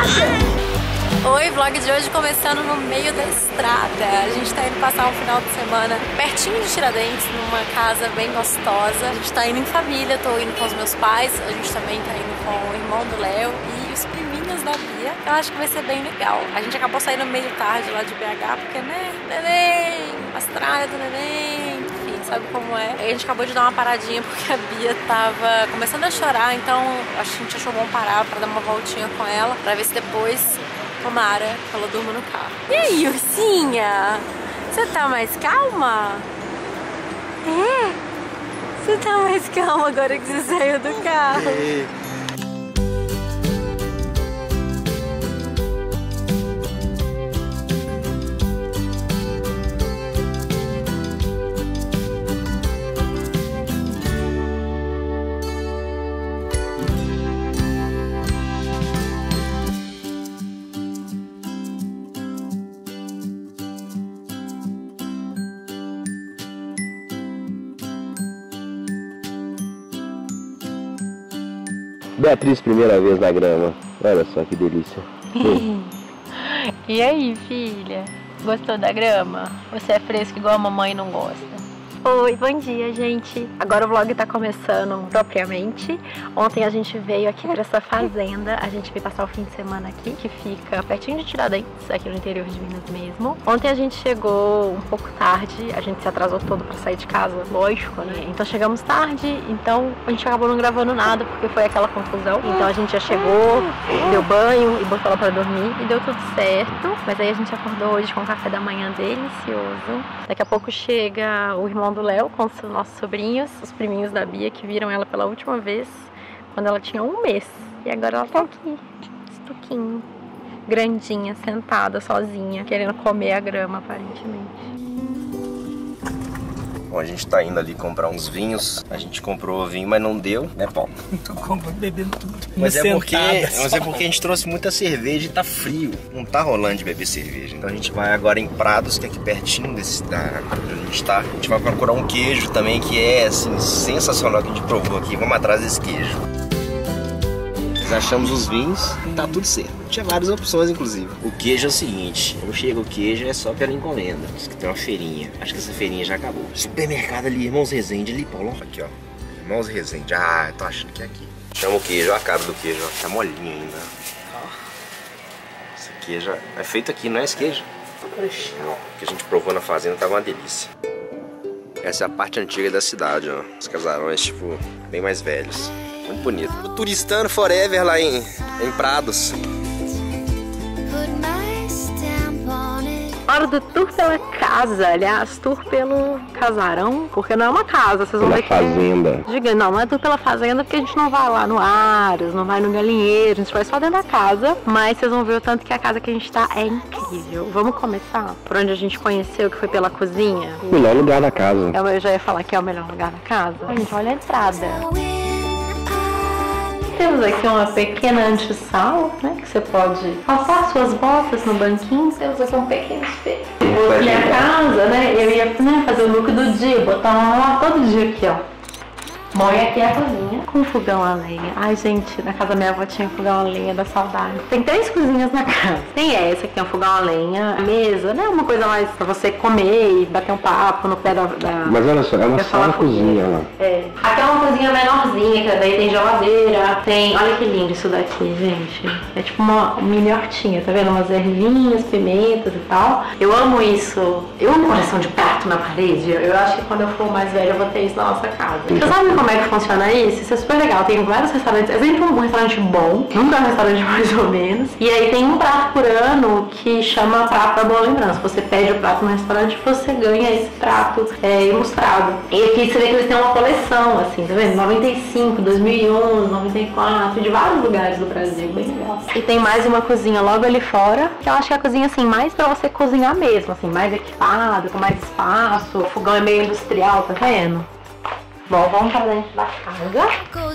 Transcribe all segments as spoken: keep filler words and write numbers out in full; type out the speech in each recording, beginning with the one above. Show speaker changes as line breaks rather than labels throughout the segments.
Oi, vlog de hoje começando no meio da estrada. A gente tá indo passar um final de semana pertinho de Tiradentes, numa casa bem gostosa. A gente tá indo em família, tô indo com os meus pais, a gente também tá indo com o irmão do Léo e os priminhos da Bia. Eu acho que vai ser bem legal. A gente acabou saindo meio tarde lá de B H, porque, né, neném, a estrada do neném, enfim, sabe como é. Aí a gente acabou de dar uma paradinha porque a Bia tava começando a chorar, então a gente achou bom parar pra dar uma voltinha com ela, pra ver se depois... Tomara que ela durma no carro. E aí, ursinha? Você tá mais calma? É? Você tá mais calma agora que você saiu do carro? É.
Beatriz, primeira vez na grama. Olha só que delícia.
E aí, filha? Gostou da grama? Você é fresca igual a mamãe não gosta? Oi, bom dia, gente. Agora o vlog tá começando propriamente. Ontem a gente veio aqui pra essa fazenda. A gente veio passar o fim de semana aqui, que fica pertinho de Tiradentes, aqui no interior de Minas mesmo. Ontem a gente chegou um pouco tarde. A gente se atrasou todo pra sair de casa, lógico, né? Então chegamos tarde, então a gente acabou não gravando nada, porque foi aquela confusão. Então a gente já chegou, deu banho e botou ela pra dormir e deu tudo certo. Mas aí a gente acordou hoje com o café da manhã delicioso. Daqui a pouco chega o irmão do Léo com os nossos sobrinhos, os priminhos da Bia, que viram ela pela última vez quando ela tinha um mês. E agora ela tá aqui, estuquinho, grandinha, sentada, sozinha, querendo comer a grama, aparentemente.
Bom, a gente tá indo ali comprar uns vinhos. A gente comprou vinho, mas não deu, né, Paulo?
Tô comprando, bebendo tudo.
Mas é, porque, mas é porque a gente trouxe muita cerveja e tá frio. Não tá rolando de beber cerveja. Então a gente vai agora em Prados, que é aqui pertinho desse, da onde a gente tá. A gente vai procurar um queijo também, que é, assim, sensacional, que a gente provou aqui. Vamos atrás desse queijo. Nós achamos os vinhos, tá tudo certo. Tinha várias opções, inclusive. O queijo é o seguinte, não chega o queijo, é só pela encomenda. Diz que tem uma feirinha. Acho que essa feirinha já acabou. Supermercado ali, Irmãos Resende ali, Paulo. Aqui, ó. Irmãos Resende. Ah, eu tô achando que é aqui. Chama o queijo, olha a cara do queijo, ó. Tá molinho ainda. Esse queijo é feito aqui, não é esse queijo? Não, o que a gente provou na fazenda tava uma delícia. Essa é a parte antiga da cidade, ó. Os casarões, tipo, bem mais velhos. Muito bonito. O turistano forever lá em, em Prados.
Hora do tour pela casa, aliás, tour pelo casarão, porque não é uma casa, vocês vão
ver
que
fazenda.
É... Diga, não, não é tour pela fazenda, porque a gente não vai lá no Aros, não vai no galinheiro, a gente vai só dentro da casa, mas vocês vão ver o tanto que a casa que a gente tá é incrível. Vamos começar por onde a gente conheceu, que foi pela cozinha.
O melhor lugar da casa.
Eu, eu já ia falar que é o melhor lugar da casa. A gente olha a entrada. Temos aqui uma pequena antessala, né, que você pode passar suas botas no banquinho. Temos aqui um pequeno espelho. Depois minha casa, né, eu ia, né, fazer o look do dia, botar uma lá todo dia aqui, ó. Bom, e aqui é a cozinha com fogão a lenha. Ai, gente, na casa da minha avó tinha fogão a lenha da saudade. Tem três cozinhas na casa. Tem essa que tem um fogão a lenha, a mesa, né? Uma coisa mais pra você comer e bater um papo no pé da... da...
Mas olha só, é uma sala cozinha lá.
É. Aqui é uma cozinha menorzinha, que daí tem geladeira, tem... Olha que lindo isso daqui, gente. É tipo uma mini hortinha, tá vendo? Umas ervinhas, pimentas e tal. Eu amo isso. Eu amo coleção de prato na parede. Eu acho que quando eu for mais velha eu vou ter isso na nossa casa. Você sabe como é que funciona isso? Isso é super legal. Tem vários restaurantes. É sempre um restaurante bom, nunca é um restaurante mais ou menos. E aí tem um prato por ano que chama Prato da Boa Lembrança. Você pede o prato no restaurante e você ganha esse prato é, ilustrado. E aqui você vê que eles têm uma coleção, assim, tá vendo? noventa e cinco, dois mil e um, noventa e quatro, de vários lugares do Brasil. Bem legal. E tem mais uma cozinha logo ali fora, que eu acho que é a cozinha, assim, mais pra você cozinhar mesmo, assim, mais equipado, com mais espaço. O fogão é meio industrial, tá vendo? Bom, vamos para dentro da casa.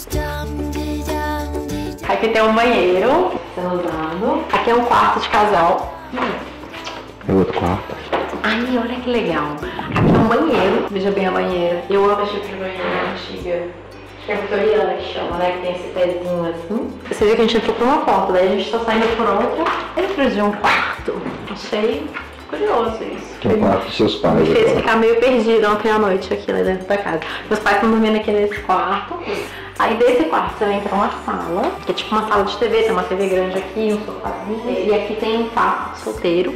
Aqui tem um banheiro, sendo usado. Aqui é um quarto de casal.
É outro quarto.
Ai, olha que legal. Aqui é um banheiro. Veja bem a banheira. Eu amo esse tipo de banheira antiga. que é vitoriana que chama, né? Que tem esse pezinho assim. Você vê que a gente entrou por uma porta, daí a gente tá saindo por outra. Dentro de um quarto. Achei curioso isso.
Que é o quarto dos seus pais.
Me fez
agora.
ficar meio perdido ontem à noite aqui lá dentro da casa. Meus pais estão dormindo aqui nesse quarto. Aí desse quarto você entra uma sala, que é tipo uma sala de T V, tem uma T V grande aqui, um sofazinho. E aqui tem um quarto solteiro.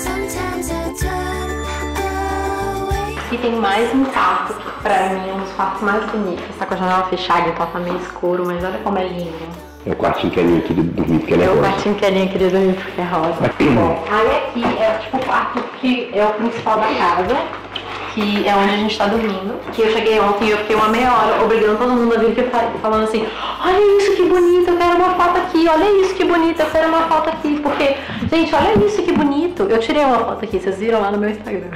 Aqui tem mais um quarto, que pra mim é um dos quartos mais bonitos. Tá com a janela fechada, então tá meio escuro, mas olha como é lindo.
É o quartinho que a Aninha queria dormir porque ela é
É o
rosa.
quartinho que a Aninha queria dormir porque é rosa. Bom, aí aqui é tipo o quarto que é o principal da casa, que é onde a gente tá dormindo. Que eu cheguei ontem e eu fiquei uma meia hora obrigando todo mundo a vir aqui falando assim: olha isso que bonito, eu quero uma foto aqui, olha isso que bonito, eu quero uma foto aqui. Porque, gente, olha isso que bonito. Eu tirei uma foto aqui, vocês viram lá no meu Instagram.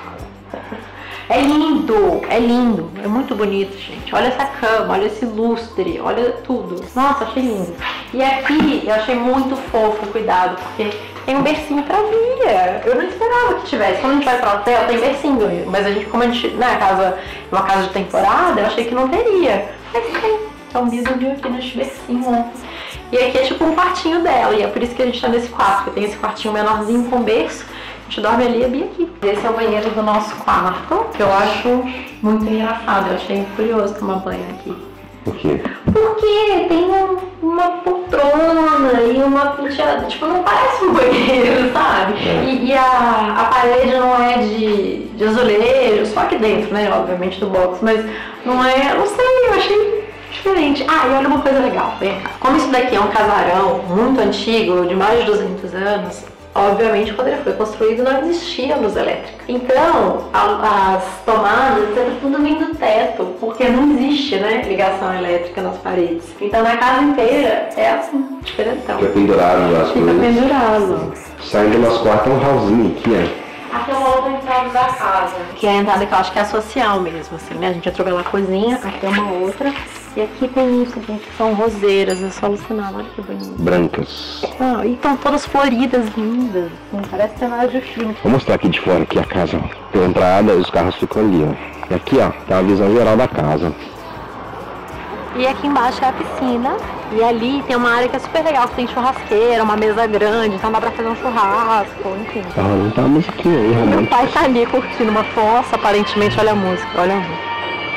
É lindo, é lindo, é muito bonito, gente. Olha essa cama, olha esse lustre, olha tudo. Nossa, achei lindo. E aqui eu achei muito fofo o cuidado, porque tem um bercinho pra Bia. Eu não esperava que tivesse. Quando a gente vai pra hotel, tem bercinho. Mas a gente, como a gente, né, casa, uma casa de temporada, eu achei que não teria. Mas tem. Então Bia dormiu aqui nesse bercinho ontem. E aqui é tipo um quartinho dela, e é por isso que a gente tá nesse quarto, porque tem esse quartinho menorzinho com berço. A gente dorme ali e a Bia aqui. Esse é o banheiro do nosso quarto, que eu acho muito engraçado. Eu achei curioso tomar banho aqui.
Por quê?
Porque tem uma, uma poltrona e uma penteada. Tipo, não parece um banheiro, sabe?
É.
E, e a, a parede não é de, de azulejo, só aqui dentro, né? Obviamente do box, mas não é. Não sei, eu achei diferente. Ah, e olha uma coisa legal. Vem cá. Como isso daqui é um casarão muito antigo, de mais de duzentos anos. Obviamente, quando ele foi construído, não existia luz elétrica. Então, a, as tomadas eram tudo vindo do teto, porque não existe, né, ligação elétrica nas paredes. Então, na casa inteira é assim, diferentão.
Fica pendurado as
Fica
coisas.
pendurado.
Saindo do nosso quarto é um hallzinho aqui, ó.
Aqui é uma outra entrada da casa, que é a entrada que eu acho que é a social mesmo, assim, né? A gente entrou pela cozinha, aqui é uma outra. E aqui tem isso, gente, que são roseiras, é só alucinado, olha que bonito.
Brancas.
Ah, e estão todas floridas, lindas, assim, parece cenário de filme.
Vou mostrar aqui de fora, aqui a casa, ó. Pela entrada, os carros ficam ali, ó. E aqui, ó, tá a visão geral da casa.
E aqui embaixo é a piscina. E ali tem uma área que é super legal, que tem churrasqueira, uma mesa grande, então dá pra fazer um churrasco, enfim.
Tá rolando uma musiquinha aí,
Meu
romântica.
pai tá ali curtindo uma fossa, aparentemente, olha a música, olha a música.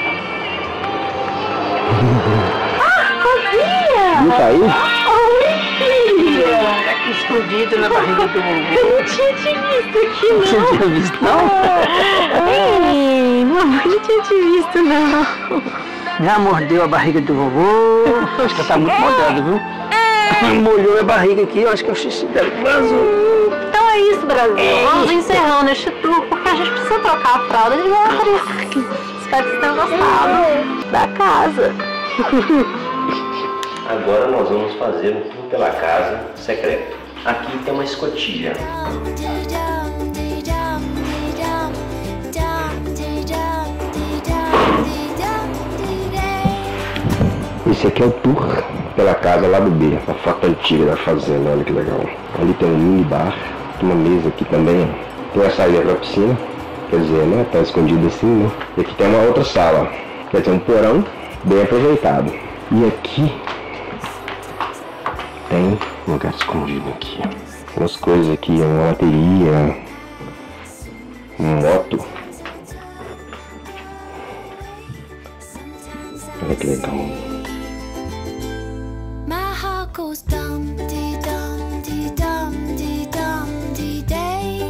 Ah, cozinha!
Não tá aí?
Oi, filha!
Tá aqui escondido na barriga do vovô.
Eu não tinha te visto aqui, não.
Você não tinha visto, não?
Ei, não, não tinha te visto, não.
Já mordeu a barriga do vovô. Acho que ela tá muito molhada, viu? Molhou a barriga aqui, eu acho que é o xixi dela vazou.
Então é isso, Brasil. Vamos encerrando este tour, porque a gente precisa trocar a fralda de Beatriz. Espero que vocês tenham gostado da casa.
Agora nós vamos fazer um tour pela casa secreto. Aqui tem uma escotilha.
Esse aqui é o tour pela casa lá do B, a foto antiga da fazenda, olha que legal. Ali tem um mini bar, tem uma mesa aqui também, ó. Tem uma saída pra piscina, quer dizer, né, tá escondido assim, né. E aqui tem uma outra sala, quer dizer, um porão bem aproveitado. E aqui tem um lugar escondido aqui, ó. Umas coisas aqui, uma bateria, uma moto. Olha que legal.
Goes dum dee dum dee dum dee dum dee day.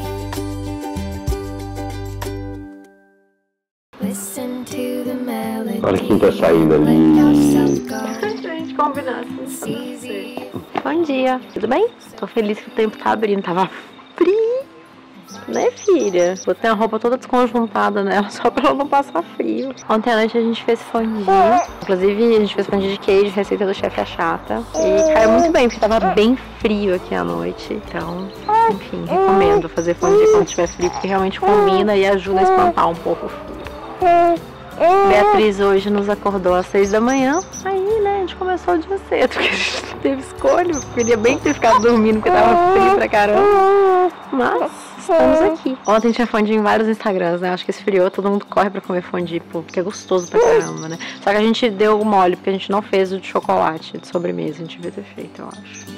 Listen to the melody.
Olha quem tá saindo ali.
Gente, combinasse. Bom dia, tudo bem? Tô feliz que o tempo tá abrindo, tava frio. Né, filha? Botei a roupa toda desconjuntada nela só pra ela não passar frio. Ontem à noite a gente fez fondue. Inclusive, a gente fez fondue de queijo, receita do chefe a chata. E caiu muito bem, porque tava bem frio aqui à noite. Então, enfim, recomendo fazer fondue quando tiver frio, porque realmente combina e ajuda a espantar um pouco o frio. Beatriz hoje nos acordou às seis da manhã. Aí, né, a gente começou o dia cedo, porque a gente não teve escolha. Eu queria bem ter ficado dormindo, porque tava frio pra caramba. Mas estamos aqui. Ontem tinha fondue em vários Instagrams, né? Acho que esfriou, todo mundo corre pra comer fondue, pô, porque é gostoso pra caramba, né? Só que a gente deu mole, porque a gente não fez o de chocolate, de sobremesa. A gente devia ter feito, eu acho.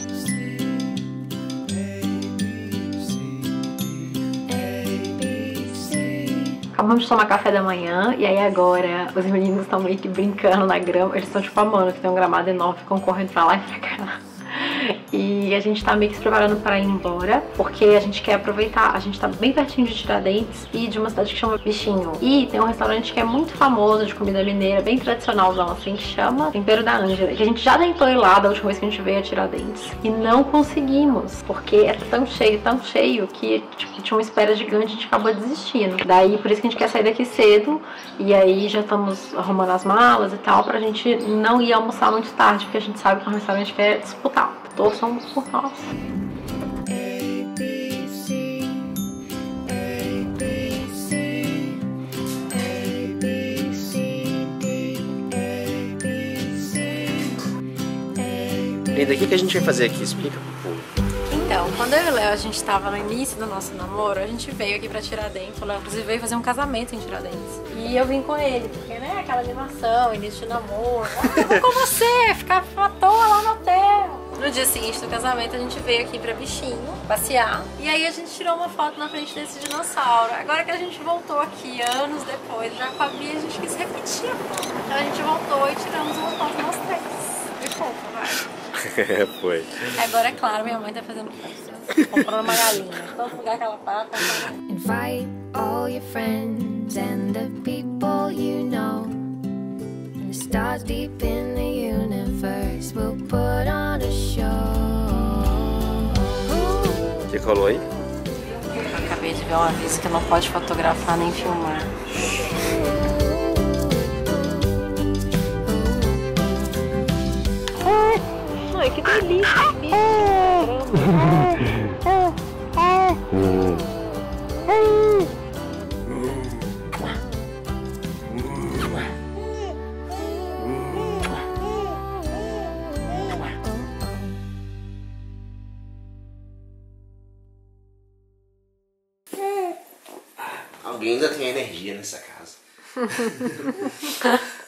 Acabamos de tomar café da manhã e aí agora os meninos estão meio que brincando na grama. Eles estão tipo amando que tem um gramado enorme, ficam correndo pra lá e pra cá. E a gente tá meio que se preparando para ir embora, porque a gente quer aproveitar. A gente tá bem pertinho de Tiradentes e de uma cidade que chama Bichinho. E tem um restaurante que é muito famoso de comida mineira, bem tradicionalzão assim, que chama Tempero da Ângela, que a gente já tentou ir lá da última vez que a gente veio a Tiradentes e não conseguimos, porque é tão cheio, tão cheio que tipo, tinha uma espera gigante, a gente acabou desistindo. Daí por isso que a gente quer sair daqui cedo e aí já estamos arrumando as malas e tal, pra gente não ir almoçar muito tarde, porque a gente sabe que é um restaurante que quer disputar. Torçam por nós.
Linda, o que a gente vai fazer aqui? Explica pro povo.
Então, quando eu e o Léo, a gente tava no início do nosso namoro, a gente veio aqui pra Tiradentes. O Léo, inclusive, veio fazer um casamento em Tiradentes. E eu vim com ele, porque, né, aquela animação, início de namoro. Ah, eu vou com você, ficar à toa lá no hotel. No dia seguinte do casamento, a gente veio aqui pra Bichinho, passear. E aí a gente tirou uma foto na frente desse dinossauro. Agora que a gente voltou aqui, anos depois, já com a Bia, a gente quis repetir a foto. Então a gente voltou e tiramos uma foto nós três. Que fofo, vai.
Foi.
Agora, é claro, minha mãe tá fazendo coisas. Comprando uma galinha. Todo lugar que ela para, compra uma.
Invite all your friends and the people you know. And the stars deep in the universe will put on a show.
O que rolou aí?
Eu acabei de ver um aviso que não pode fotografar nem filmar. Ai, que delícia, bicho.
Alguém ainda tem energia nessa casa.